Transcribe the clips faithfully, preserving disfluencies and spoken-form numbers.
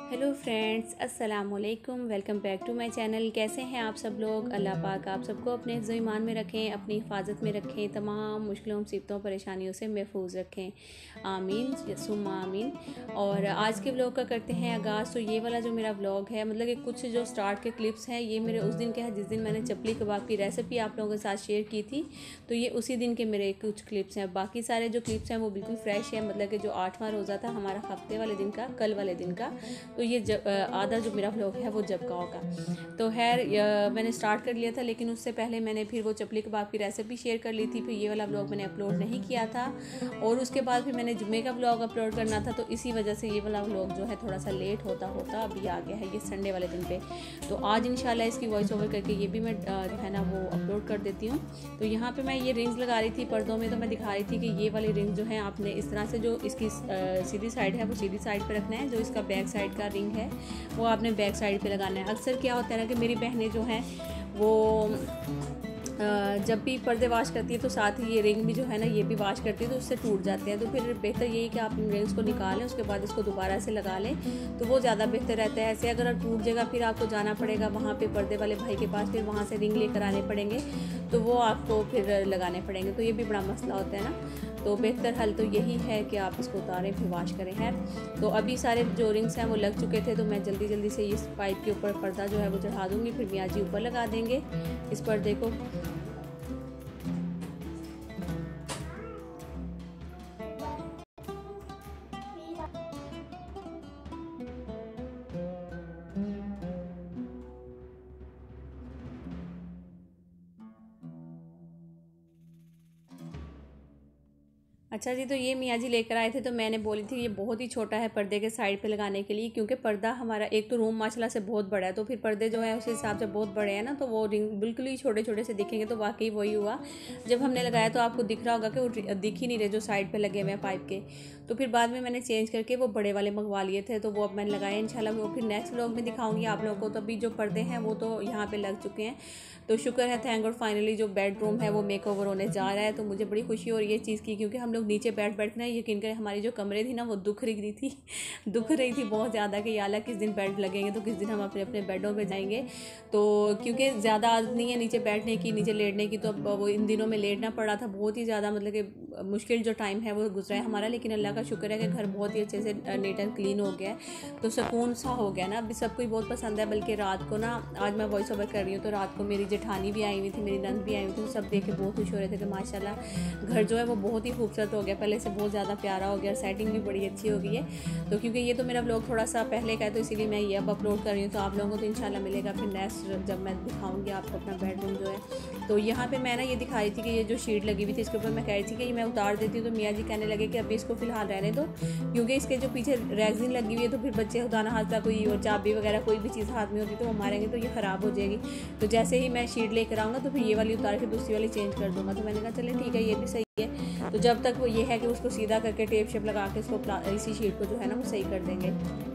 Hello friends, अस्सलाम वालेकुम। Welcome back to my channel. कैसे हैं आप सब लोग? अल्लाह पाक आप सबको अपने हिफ्ज़ ईमान में रखें, अपनी हिफाजत में रखें, तमाम मुश्किलों मुसीबतों परेशानियों से महफूज रखें। आमीन सुम्मा आमीन। और आज के व्लॉग का करते हैं आगाज़। तो ये वाला जो मेरा व्लॉग है, मतलब कि कुछ जो स्टार्ट के क्लिप्स हैं, ये मेरे उस दिन के हैं जिस दिन मैंने चपली कबाब की रेसिपी आप लोगों के साथ शेयर की थी। तो ये उसी दिन के मेरे कुछ क्लिप्स हैं। बाकी सारे जो क्लिप्स हैं वो बिल्कुल फ्रेश है, मतलब कि जो आठवां रोज़ा था हमारा हफ्ते वाले दिन का, कल वाले दिन का। तो ये जब आधा जो मेरा व्लॉग है वो जब का होगा। तो खैर मैंने स्टार्ट कर लिया था, लेकिन उससे पहले मैंने फिर वो चपली कबाब की रेसिपी शेयर कर ली थी। फिर ये वाला व्लॉग मैंने अपलोड नहीं किया था, और उसके बाद फिर मैंने जुम्मे का व्लॉग अपलोड करना था। तो इसी वजह से ये वाला व्लॉग जो है थोड़ा सा लेट होता होता अभी आ गया है, ये संडे वाले दिन पे। तो आज इंशाल्लाह इसकी वॉइस ओवर करके ये भी मैं जो है ना वो अपलोड कर देती हूँ। तो यहाँ पे मैं ये रिंग्स लगा रही थी पर्दों में। तो मैं दिखा रही थी कि ये वाली रिंग जो है आपने इस तरह से, जो इसकी सीधी साइड है वो सीधी साइड पे रखना है। जो इसका बैक साइड का रिंग है वो आपने बैक साइड पे लगाना है। अक्सर क्या होता है ना कि मेरी बहनें जो हैं वो जब भी पर्दे वॉश करती है तो साथ ही ये रिंग भी जो है ना ये भी वॉश करती है, तो उससे टूट जाते हैं। तो फिर बेहतर यही कि आप इन रिंग्स को निकालें, उसके बाद इसको दोबारा से लगा लें, तो वो ज़्यादा बेहतर रहता है। ऐसे अगर टूट जाएगा फिर आपको जाना पड़ेगा वहाँ पे पर्दे वाले भाई के पास, फिर वहाँ से रिंग लेकर आने पड़ेंगे, तो वो आपको फिर लगाने पड़ेंगे। तो ये भी बड़ा मसला होता है ना। तो बेहतर हल तो यही है कि आप इसको उतारें फिर वॉश करें। है तो अभी सारे जो रिंग्स हैं वो लग चुके थे, तो मैं जल्दी जल्दी से इस पाइप के ऊपर पर्दा जो है वो चढ़ा दूँगी। फिर मियाँ जी ऊपर लगा देंगे इस पर्दे को। अच्छा जी, तो ये मियाँ जी लेकर आए थे। तो मैंने बोली थी ये बहुत ही छोटा है पर्दे के साइड पे लगाने के लिए, क्योंकि पर्दा हमारा एक तो रूम माशाल्लाह से बहुत बड़ा है, तो फिर पर्दे जो है उस हिसाब से बहुत बड़े हैं ना, तो वो रिंग बिल्कुल ही छोटे छोटे से दिखेंगे। तो वाकई वही हुआ, जब हमने लगाया तो आपको दिख रहा होगा कि वो दिख ही नहीं रहे जो साइड पर लगे हुए हैं पाइप के। तो फिर बाद में मैंने चेंज करके वो बड़े वाले मंगवा लिए थे, तो वो अब मैंने लगाए। इंशाल्लाह वो फिर नेक्स्ट व्लॉग में दिखाऊंगी आप लोगों को। तो अभी जो पर्दे हैं वो तो यहाँ पे लग चुके हैं। तो शुक्र है, थैंक गॉड, फाइनली जो बेडरूम है वो मेकओवर होने जा रहा है। तो मुझे बड़ी खुशी हो रही है इस चीज़ की, क्योंकि हम लोग नीचे बैठ बैठ ना, यकीन करें, हमारी जो कमरे थी ना वो दुख रही थी दुख रही थी बहुत ज़्यादा कि याला किस दिन बेड लगेंगे, तो किस दिन हम अपने अपने बेडों पे जाएंगे। तो क्योंकि ज़्यादा आदत नहीं है नीचे बैठने की, नीचे लेटने की, तो अब वो इन दिनों में लेटना पड़ा था। बहुत ही ज़्यादा मतलब कि मुश्किल जो टाइम है वो गुजरा है हमारा, लेकिन अल्लाह का शुक्र है कि घर बहुत ही अच्छे से नीट एंड क्लीन हो गया है। तो सुकून सा हो गया ना। अभी सबको ही बहुत पसंद है। बल्कि रात को ना, आज मैं वॉइस ओवर कर रही हूँ तो रात को मेरी जेठानी भी आई हुई थी, मेरी नंद भी आई हुई थी। तो सब देख के बहुत खुश हो रहे थे कि माशाल्लाह घर जो है वो बहुत ही खूबसूरत हो गया, पहले से बहुत ज़्यादा प्यारा हो गया, सेटिंग भी बड़ी अच्छी हो गई है। तो क्योंकि ये तो मेरा व्लॉग थोड़ा सा पहले का है, तो इसीलिए मैं ये अब अपलोड कर रही हूँ। तो आप लोगों को तो इंशाल्लाह मिलेगा फिर नेक्स्ट, जब मैं दिखाऊंगी आपको अपना बेडरूम जो है। तो यहाँ पे मैं ना ये दिखा रही थी कि ये जो शीट लगी हुई थी इसके ऊपर मैं कह रही थी कि ये मैं उतार देती हूँ। तो मियाँ जी कहने लगे कि अभी इसको फिलहाल रहने दो, क्योंकि इसके जो पीछे रैगजीन लगी हुई है, तो फिर बच्चे खुदा ना हादसा कोई और चाबी वगैरह कोई भी चीज़ हाथ में होती तो वो मारेंगे, तो ये ख़राब हो जाएगी। तो जैसे ही मैं शीट लेकर आऊँगा तो फिर ये वाली उतार के दूसरी वाली चेंज कर दूँगा। तो मैंने कहा चले ठीक है, ये भी सही है। तो जब तक वो ये है कि उसको सीधा करके टेप शेप लगा के इसको इसी शीट को जो है ना वो सही कर देंगे।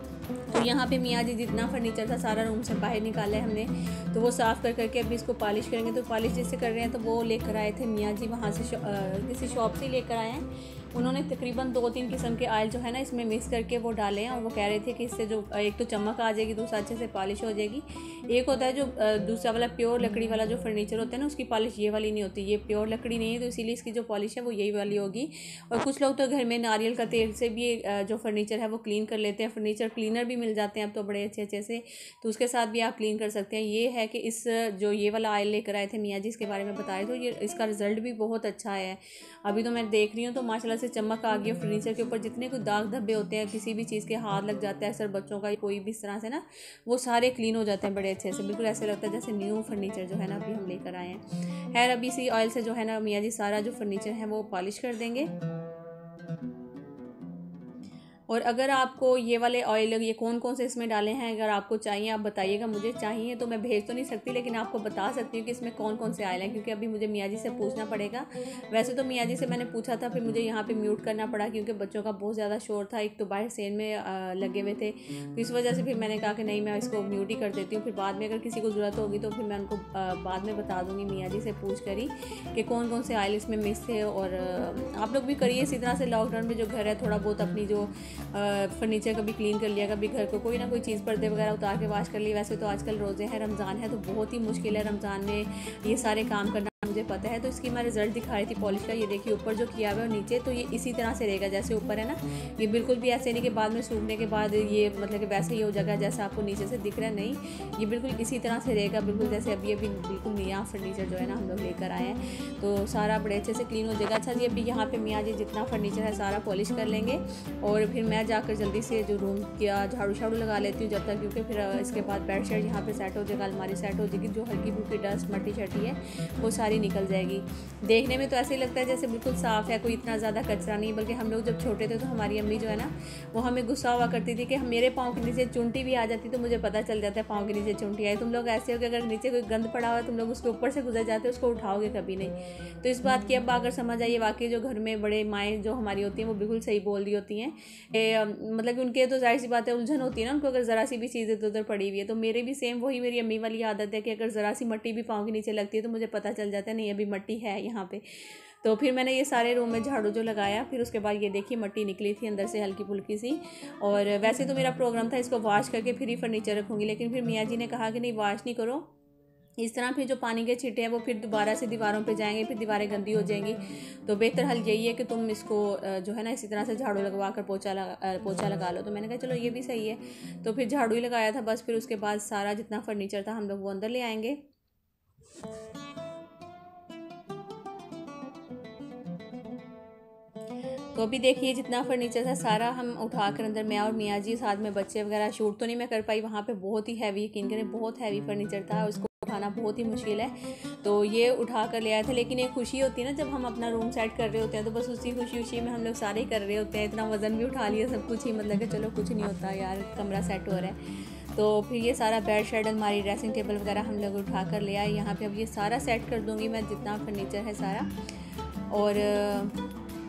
तो यहाँ पे मियाँ जी जितना फर्नीचर था सारा रूम से बाहर निकाला है हमने, तो वो साफ़ कर करके अभी इसको पॉलिश करेंगे। तो पॉलिश जिससे कर रहे हैं तो वो लेकर आए थे मियाँ जी वहाँ से, आ, किसी शॉप से लेकर आए हैं। उन्होंने तकरीबन दो तीन किस्म के ऑयल जो है ना इसमें मिक्स करके वो डाले हैं, और वो कह रहे थे कि इससे जो एक तो चमक आ जाएगी, दूसरा अच्छे से पॉलिश हो जाएगी। एक होता है जो दूसरा वाला प्योर लकड़ी वाला जो फर्नीचर होता है ना, उसकी पॉलिश ये वाली नहीं होती, ये प्योर लकड़ी नहीं है, तो इसीलिए इसकी जो पॉलिश है वो यही वाली होगी। और कुछ लोग तो घर में नारियल का तेल से भी जो फर्नीचर है वो क्लीन कर लेते हैं। फर्नीचर क्लीनर भी मिल जाते हैं अब तो बड़े अच्छे अच्छे से, तो उसके साथ भी आप क्लीन कर सकते हैं। ये है कि इस जो ये वाला ऑयल लेकर आए थे मियाँ जी, इसके बारे में बताए, तो ये इसका रिज़ल्ट भी बहुत अच्छा है। अभी तो मैं देख रही हूँ तो माशाल्लाह से चमक आ गई। फर्नीचर के ऊपर जितने कोई दाग धब्बे होते हैं, किसी भी चीज़ के हाथ लग जाता है, अक्सर बच्चों का कोई भी इस तरह से ना, वो सारे क्लीन हो जाते हैं बड़े अच्छे से। बिल्कुल ऐसे लगता है जैसे न्यू फर्नीचर जो है ना अभी हम लेकर आए हैं। खैर अभी इसी ऑयल से जो है ना मियाँ जी सारा जो फर्नीचर है वो पॉलिश कर देंगे। और अगर आपको ये वाले ऑयल, ये कौन कौन से इसमें डाले हैं, अगर आपको चाहिए आप बताइएगा। मुझे चाहिए तो मैं भेज तो नहीं सकती, लेकिन आपको बता सकती हूँ कि इसमें कौन कौन से ऑयल हैं, क्योंकि अभी मुझे मियाँ जी से पूछना पड़ेगा। वैसे तो मियाँ जी से मैंने पूछा था, फिर मुझे यहाँ पे म्यूट करना पड़ा क्योंकि बच्चों का बहुत ज़्यादा शोर था। एक तो बाहर सेन में लगे हुए थे, तो इस वजह से फिर मैंने कहा कि नहीं, मैं इसको म्यूट ही कर देती हूँ। फिर बाद में अगर किसी को ज़रूरत होगी तो फिर मैं उनको बाद में बता दूँगी मियाँ जी से पूछ कर ही कि कौन कौन से ऑयल इसमें मिक्स थे। और आप लोग भी करिए इसी तरह से। लॉकडाउन में जो घर है थोड़ा बहुत अपनी जो फर्नीचर कभी क्लीन कर लिया, कभी घर को कोई ना कोई चीज़ पर्दे वगैरह उतार के वॉश कर ली। वैसे तो आजकल रोज़े हैं, रमज़ान है, तो बहुत ही मुश्किल है रमज़ान में ये सारे काम करना, मुझे पता है। तो इसकी मैं रिजल्ट दिखा रही थी पॉलिश का। ये देखिए ऊपर जो किया हुआ है और नीचे, तो ये इसी तरह से रहेगा जैसे ऊपर है ना, ये बिल्कुल भी ऐसे नहीं कि बाद में सूखने के बाद ये मतलब कि वैसे ही हो जाएगा जैसा आपको नीचे से दिख रहा है, नहीं, ये बिल्कुल इसी तरह से रहेगा, बिल्कुल जैसे अभी अभी बिल्कुल नया फर्नीचर जो है ना हम लोग लेकर आए हैं। तो सारा बड़े अच्छे से क्लीन हो जाएगा। अच्छा जी, अभी यहाँ पे मियाँ जी जितना फर्नीचर है सारा पॉलिश कर लेंगे और फिर मैं जाकर जल्दी से जो रूम किया झाड़ू झाड़ू लगा लेती हूँ जब तक, क्योंकि फिर इसके बाद बेड शीट यहाँ पे सेट हो जाएगा, अलमारी सेट हो जाएगी, जो हल्की फुल्की डस्ट मट्टी शट्टी है वो सारी निकल जाएगी। देखने में तो ऐसे ही लगता है जैसे बिल्कुल साफ़ है, कोई इतना ज़्यादा कचरा नहीं। बल्कि हम लोग जब छोटे थे तो हमारी अम्मी जो है ना वो हमें गुस्सा हुआ करती थी कि हम मेरे पाँव के नीचे चुंटी भी आ जाती तो मुझे पता चल जाता है पाँव के नीचे चुंटी आई। तुम लोग ऐसे हो कि अगर नीचे कोई गंद पड़ा हुआ है तुम लोग उसके ऊपर से गुजर जाते हो, उसको उठाओगे कभी नहीं। तो इस बात की अब अगर समझ आइए, वाकई जो घर में बड़े माएँ जो हमारी होती हैं वो बिल्कुल सही बोल रही होती हैं। मतलब कि उनके तो जाहिर सी बात है उलझन होती है ना उनको, अगर ज़रा सी भी चीज़ इधर उधर पड़ी हुई है। तो मेरे भी सेम वही मेरी अम्मी वाली आदत है कि अगर ज़रा सी मट्टी भी पाँव के नीचे लगती है तो मुझे पता चल जाता है नहीं अभी मट्टी है यहाँ पे। तो फिर मैंने ये सारे रूम में झाड़ू जो लगाया, फिर उसके बाद ये देखिए मट्टी निकली थी अंदर से हल्की फुल्की सी। और वैसे तो मेरा प्रोग्राम था इसको वॉश करके फिर ही फर्नीचर रखूँगी, लेकिन फिर मियाँ जी ने कहा कि नहीं वॉश नहीं करो, इस तरह फिर जो पानी के छींटे हैं वो फिर दोबारा से दीवारों पे जाएंगे, फिर दीवारें गंदी हो जाएंगी। तो बेहतर हल यही है कि तुम इसको जो है ना इसी तरह से झाड़ू लगवा कर पोछा लगा पोछा लगा लो। तो मैंने कहा चलो ये भी सही है, तो फिर झाड़ू ही लगाया था बस। फिर उसके बाद सारा जितना फर्नीचर था हम लोग वो अंदर ले आएंगे। तो अभी देखिए जितना फर्नीचर था सारा हम उठा कर अंदर, मैं और मियाँ जी साथ में बच्चे वगैरह, शूट तो नहीं मैं कर पाई वहाँ पे, बहुत ही हैवी, यकीन करें बहुत हैवी फर्नीचर था, उसको उठाना बहुत ही मुश्किल है। तो ये उठा कर ले आए थे। लेकिन एक खुशी होती है ना जब हम अपना रूम सेट कर रहे होते हैं, तो बस उसी खुशी खुशी में हम लोग सारे ही कर रहे होते हैं। इतना वज़न भी उठा लिया सब कुछ ही, मतलब कि चलो कुछ नहीं होता यार, कमरा सेट हो रहा है। तो फिर ये सारा बेड शेड अलमारी ड्रेसिंग टेबल वगैरह हम लोग उठा कर ले आए यहाँ पे। अब ये सारा सेट कर दूँगी मैं जितना फर्नीचर है सारा। और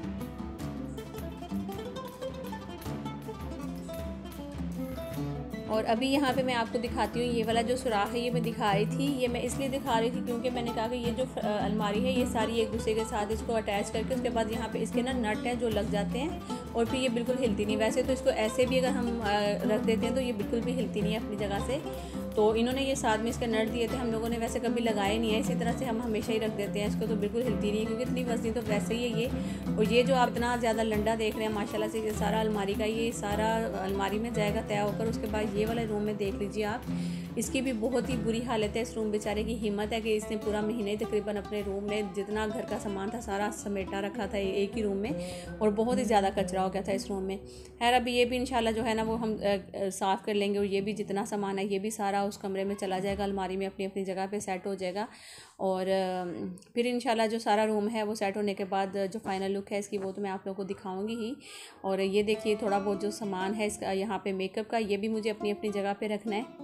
और अभी यहाँ पे मैं आपको दिखाती हूँ, ये वाला जो सुराख है ये मैं दिखा रही थी, ये मैं इसलिए दिखा रही थी क्योंकि मैंने कहा कि ये जो अलमारी है ये सारी एक दूसरे के साथ इसको अटैच करके उसके बाद यहाँ पे इसके ना नट हैं जो लग जाते हैं और फिर ये बिल्कुल हिलती नहीं। वैसे तो इसको ऐसे भी अगर हम रख देते हैं तो ये बिल्कुल भी हिलती नहीं है अपनी जगह से। तो इन्होंने ये साथ में इसके नट दिए थे, हम लोगों ने वैसे कभी लगाए नहीं है, इसी तरह से हम हमेशा ही रख देते हैं इसको, तो बिल्कुल हिलती नहीं है क्योंकि इतनी वजनी तो वैसे ही है ये। और ये जो आप इतना ज़्यादा लंडा देख रहे हैं माशाल्लाह से, ये सारा अलमारी का, ये सारा अलमारी में जाएगा तय होकर। उसके बाद ये वाला रूम में देख लीजिए आप, इसकी भी बहुत ही बुरी हालत है। इस रूम बेचारे की हिम्मत है कि इसने पूरा महीने तकरीबन अपने रूम में जितना घर का सामान था सारा समेटा रखा था एक ही रूम में, और बहुत ही ज़्यादा कचरा हो गया था इस रूम में। खैर अभी ये भी इंशाल्लाह जो है ना वो हम साफ़ कर लेंगे, और ये भी जितना सामान है ये भी सारा उस कमरे में चला जाएगा, अलमारी में अपनी अपनी जगह पे सेट हो जाएगा। और फिर इंशाल्लाह जो सारा रूम है वो सेट होने के बाद जो फाइनल लुक है इसकी वो तो मैं आप लोगों को दिखाऊंगी ही। और ये देखिए थोड़ा बहुत जो सामान है इसका यहाँ पे मेकअप का, ये भी मुझे अपनी अपनी जगह पे रखना है।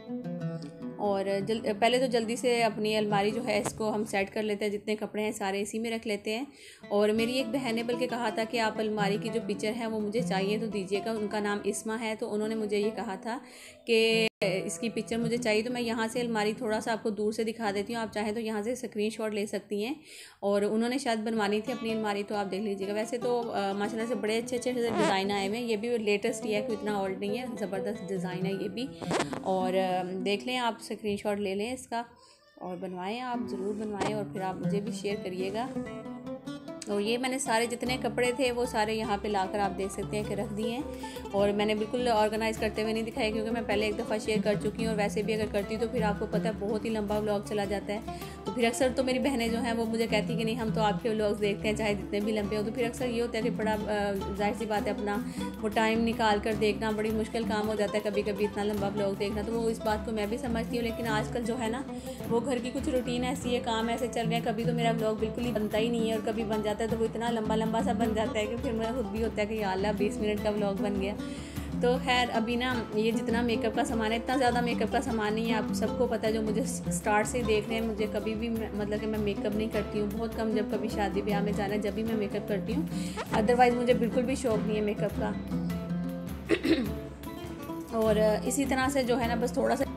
और जल पहले तो जल्दी से अपनी अलमारी जो है इसको हम सेट कर लेते हैं, जितने कपड़े हैं सारे इसी में रख लेते हैं। और मेरी एक बहन ने बल्कि कहा था कि आप अलमारी की जो पिक्चर है वो मुझे चाहिए तो दीजिएगा, उनका नाम इस्मा है, तो उन्होंने मुझे ये कहा था कि इसकी पिक्चर मुझे चाहिए। तो मैं यहाँ से अलमारी थोड़ा सा आपको दूर से दिखा देती हूँ, आप चाहें तो यहाँ से स्क्रीनशॉट ले सकती हैं। और उन्होंने शायद बनवानी थी अपनी अलमारी, तो आप देख लीजिएगा। वैसे तो माशाल्लाह से बड़े अच्छे अच्छे डिज़ाइन आए हुए हैं, ये भी लेटेस्ट ही है, कोई इतना ओल्ड नहीं है, ज़बरदस्त डिज़ाइन है ये भी। और देख लें आप, स्क्रीनशॉट ले लें इसका और बनवाएं, आप ज़रूर बनवाएं और फिर आप मुझे भी शेयर करिएगा। और ये मैंने सारे जितने कपड़े थे वो सारे यहाँ पे लाकर आप देख सकते हैं कि रख दिए हैं। और मैंने बिल्कुल ऑर्गेनाइज़ करते हुए नहीं दिखाया क्योंकि मैं पहले एक दफ़ा शेयर कर चुकी हूँ, और वैसे भी अगर करती तो फिर आपको पता है बहुत ही लंबा व्लॉग चला जाता है। तो फिर अक्सर तो मेरी बहनें जो हैं वो मुझे कहती कि नहीं हम तो आपके व्लॉग्स देखते हैं चाहे जितने भी लंबे हो। तो फिर अक्सर ये होता है कि बड़ा जाहिर सी बात है अपना वो टाइम निकाल कर देखना बड़ी मुश्किल काम हो जाता है कभी कभी इतना लंबा व्लॉग देखना। तो वो इस बात को मैं भी समझती हूँ, लेकिन आजकल जो है ना वो घर की कुछ रूटीन ऐसी है, काम ऐसे चल रहे हैं, कभी तो मेरा व्लॉग बिल्कुल ही बनता ही नहीं है, और कभी बन जाता है तो वो इतना लंबा लंबा सा बन जाता है कि फिर मेरा खुद भी होता है कि या अल्लाह बीस मिनट का व्लॉग बन गया। तो खैर अभी ना ये जितना मेकअप का सामान है, इतना ज़्यादा मेकअप का सामान नहीं है, आप सबको पता है जो मुझे स्टार्ट से देख रहे हैं। मुझे कभी भी मतलब कि मैं मेकअप नहीं करती हूँ, बहुत कम, जब कभी शादी ब्याह में जाना है जब भी मैं मेकअप करती हूँ, अदरवाइज़ मुझे बिल्कुल भी शौक़ नहीं है मेकअप का। और इसी तरह से जो है ना बस थोड़ा सा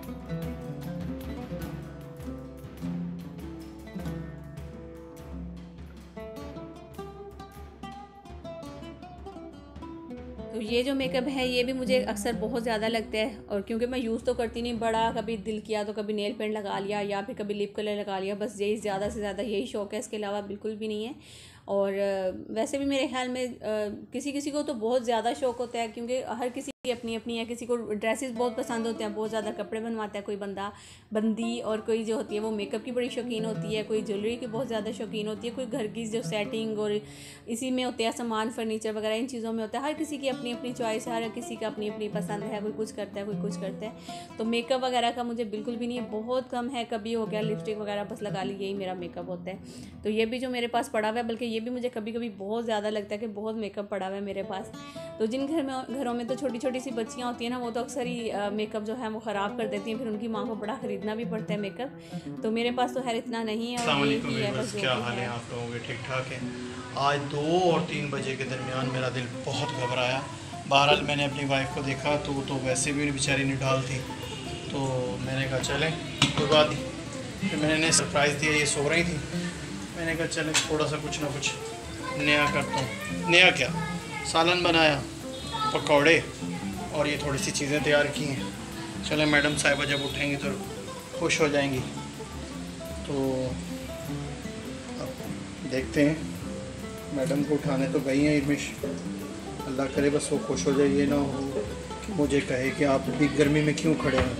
तो ये जो मेकअप है ये भी मुझे अक्सर बहुत ज़्यादा लगता है, और क्योंकि मैं यूज़ तो करती नहीं, बड़ा कभी दिल किया तो कभी नेल पेंट लगा लिया या फिर कभी लिप कलर लगा लिया, बस यही ज़्यादा से ज़्यादा यही शौक़ है, इसके अलावा बिल्कुल भी नहीं है। और वैसे भी मेरे ख्याल में किसी किसी को तो बहुत ज़्यादा शौक़ होता है, क्योंकि हर किसी की अपनी अपनी है। किसी को ड्रेसेस बहुत पसंद होते हैं, बहुत ज़्यादा कपड़े बनवाता है कोई बंदा बंदी, और कोई जो होती है वो मेकअप की बड़ी शौकीन होती है, कोई ज्वेलरी की बहुत ज़्यादा शौकीन होती है, कोई घर की जो सेटिंग और इसी में होते हैं सामान, फर्नीचर वगैरह, इन चीज़ों में होता है। हर किसी की अपनी अपनी चॉइस है, हर किसी का अपनी अपनी पसंद है, कोई कुछ करता है कोई कुछ करता है। तो मेकअप वगैरह का मुझे बिल्कुल भी नहीं है, बहुत कम है, कभी हो गया लिपस्टिक वगैरह बस लगा ली, यही मेरा मेकअप होता है। तो ये भी जो मेरे पास पड़ा हुआ है, बल्कि ये भी मुझे कभी कभी बहुत ज़्यादा लगता है कि बहुत मेकअप पड़ा हुआ है मेरे पास। तो जिन घर में घरों में तो छोटी छोटी सी बच्चियाँ होती हैं ना, वो तो अक्सर ही मेकअप जो है वो ख़राब कर देती हैं, फिर उनकी माँ को बड़ा ख़रीदना भी पड़ता है मेकअप। तो मेरे पास तो खैर इतना नहीं है। अस्सलाम वालेकुम व्यूअर्स, क्या हाल है आप लोगों के? ठीक ठाक है। आज दो और तीन बजे के दरमियान मेरा दिल बहुत घबराया। बहरहाल मैंने अपनी वाइफ को देखा तो वो तो वैसे भी बेचारी निडाल थी, तो मैंने कहा चलें कोई बात नहीं। फिर मैंने इन्हें सरप्राइज़ दिया, ये सो रही थी, मैंने कहा चलें थोड़ा सा कुछ ना कुछ नया करता हूँ। नया क्या, सालन बनाया, पकौड़े और ये थोड़ी सी चीज़ें तैयार की हैं। चलें मैडम साहिबा जब उठेंगी तो खुश हो जाएंगी। तो अब देखते हैं, मैडम को उठाने तो गई हैं इर्मिश, अल्लाह करे बस वो खुश हो जाए, ये ना हो कि मुझे कहे कि आप भी गर्मी में क्यों खड़े हैं।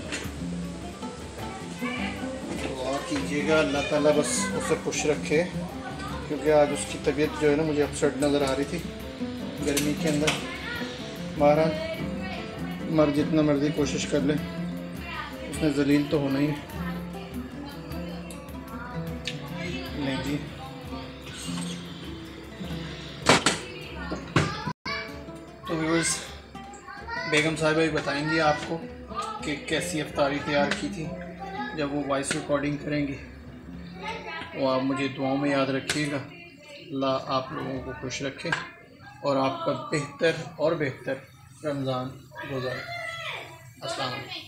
दुआ कीजिएगा अल्लाह ताला बस उसे खुश रखे, क्योंकि आज उसकी तबीयत जो है ना मुझे अपसेट नज़र आ रही थी गर्मी के अंदर। महाराज मर जितना मर्जी कोशिश कर ले, उसने जलील तो होना ही है। नहीं जी, तो व्यूअर्स बेगम साहिबा भी बताएंगी आपको कि कैसी अफ्तारी तैयार की थी जब वो वॉइस रिकॉर्डिंग करेंगी। वो आप मुझे दुआओं में याद रखिएगा। अल्लाह आप लोगों को खुश रखे और आपका बेहतर और बेहतर रमज़ान गुज़ारे। अस्सलाम वालेकुम।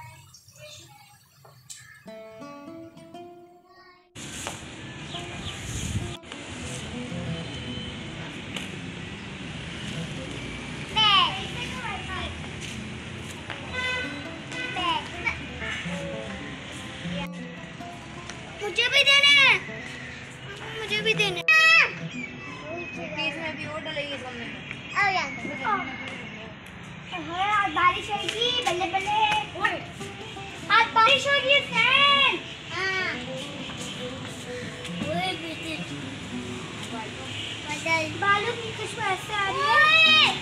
मुझे भी देने हैं, मुझे भी देने में भी और डलेगी सामने। आज बारिश होगी, बल्ले बल्ले आज बारिश हो रही है फ्रेंड। हाँ बालों की खुशबू ऐसे आ रही है।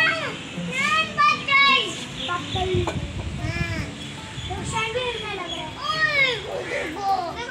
बादल हाँ रोशन भी हिलने लग रहा है।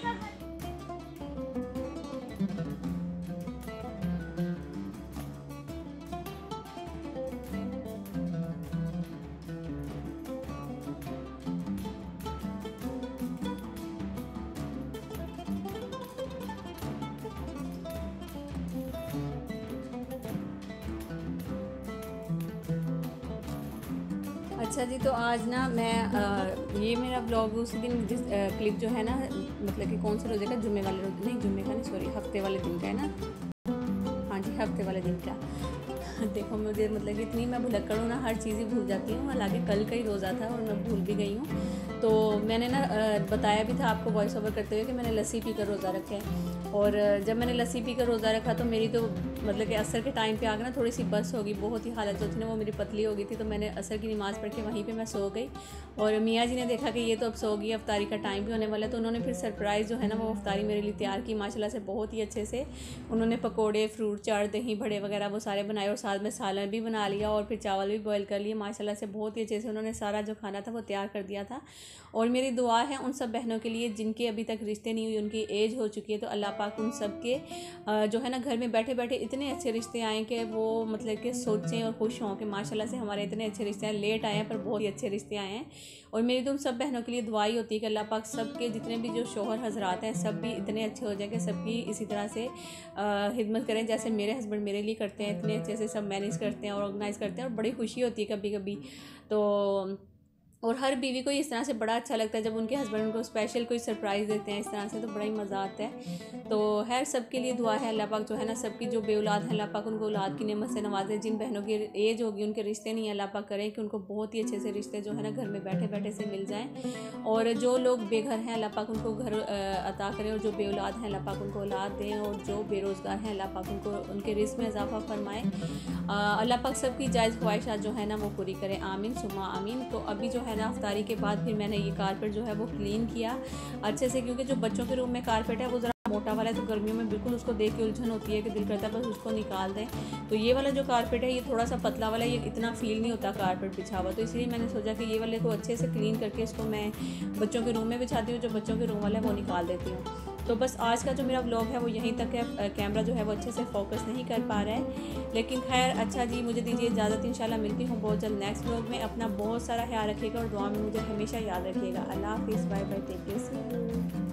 अच्छा जी, तो आज ना मैं आ, ये मेरा ब्लॉग उसी दिन जिस आ, क्लिप जो है ना, मतलब कि कौन से रोज़े का, जुम्मे वाले रोज़ नहीं, जुम्मे का नहीं सॉरी हफ्ते वाले दिन का है ना। हाँ जी, हफ्ते वाले दिन का। देखो मुझे मतलब कि इतनी मैं भुलक्कड़ हूँ ना, हर चीज़ ही भूल जाती हूँ। हालांकि कल का ही रोज़ा था और मैं भूल भी गई हूँ। तो मैंने ना बताया भी था आपको वॉइस ओवर करते हुए कि मैंने लस्सी पी कर रोज़ा रखा है। और जब मैंने लस्सी पी कर रोज़ा रखा तो मेरी तो मतलब कि असर के टाइम पे आकर ना थोड़ी सी बस होगी, बहुत ही हालत जो थी ना वो मेरी पतली हो गई थी। तो मैंने असर की नमाज़ पढ़ के वहीं पे मैं सो गई, और मियाँ जी ने देखा कि ये तो अब सो गई, अफ्तारी का टाइम भी होने वाला है। तो उन्होंने फिर सरप्राइज़ जो है ना वो अफ्तारी मेरे लिए तैयार की माशाल्लाह से, बहुत ही अच्छे से। उन्होंने पकोड़े, फ्रूट चाट, दही बड़े वगैरह वो सारे बनाए, और साथ में सालन भी बना लिया, और फिर चावल भी बॉईल कर लिए। माशाल्लाह से बहुत ही अच्छे से उन्होंने सारा जो खाना था वो तैयार कर दिया था। और मेरी दुआ है उन सब बहनों के लिए जिनके अभी तक रिश्ते नहीं हुए, उनकी एज हो चुकी है, तो अल्लाह पाक उन सब के जो है ना घर में बैठे बैठे इतने अच्छे रिश्ते आए कि वो मतलब कि सोचें और खुश हों कि माशाल्लाह से हमारे इतने अच्छे रिश्ते हैं। लेट आए हैं पर बहुत ही अच्छे रिश्ते आए हैं। और मेरी तो उन सब बहनों के लिए दुआई होती है कि अल्लाह पाक सब के जितने भी जो शौहर हजरात हैं सब भी इतने अच्छे हो जाए कि सबकी इसी तरह से खिदमत करें जैसे मेरे हस्बैंड मेरे लिए करते हैं, इतने अच्छे से सब मैनेज करते हैं और ऑर्गेनाइज़ करते हैं, और बड़ी खुशी होती है कभी कभी। तो और हर बीवी को इस तरह से बड़ा अच्छा लगता है जब उनके हस्बैंड उनको स्पेशल कोई सरप्राइज़ देते हैं इस तरह से, तो बड़ा ही मज़ा आता है। तो खैर सबके लिए दुआ है, अल्लाह पाक जो है ना सबकी जो बेऔलाद है अल्लाह पाक उनको औलाद की नेमत से नवाजे। जिन बहनों की एज होगी उनके रिश्ते नहीं है, अल्लाह पाक करें कि उनको बहुत ही अच्छे से रिश्ते जो है ना घर में बैठे बैठे से मिल जाएँ। और जो लोग बेघर हैं अल्लाह पाक उनको घर अता करें, और जो बेऔलाद हैं अल्लाह पाक उनको औलाद दें, और जो बेरोज़गार हैं अल्लाह पाक उनको उनके रिस्क में इजाफा फरमाएँ। अल्लाह पाक सबकी जायज़ ख्वाहिशात जो है ना वो पूरी करें, आमीन सुमा आमीन। तो अभी जो है ना अफ्तारी के बाद फिर मैंने ये कारपेट जो है वो क्लीन किया अच्छे से, क्योंकि जो बच्चों के रूम में कारपेट है वो ज़रा मोटा वाला है, तो गर्मियों में बिल्कुल उसको देख के उलझन होती है कि दिल करता है बस उसको निकाल दें। तो ये वाला जो कारपेट है ये थोड़ा सा पतला वाला, ये इतना फील नहीं होता कारपेट बिछा हुआ, तो इसलिए मैंने सोचा कि ये वाले को अच्छे से क्लीन करके इसको मैं बच्चों के रूम में बिछाती हूँ, जो बच्चों के रूम वाला है वो निकाल देती हूँ। तो बस आज का जो मेरा व्लॉग है वो यहीं तक है, कैमरा जो है वो अच्छे से फोकस नहीं कर पा रहा है, लेकिन खैर अच्छा जी, मुझे दीजिए इजाज़त। इंशाल्लाह मिलती हूँ बहुत जल्द नेक्स्ट व्लॉग में। अपना बहुत सारा ख्याल रखिएगा और दुआ में मुझे हमेशा याद रखिएगा। अल्लाह हाफिज़, बाय बाय, टेक केयर।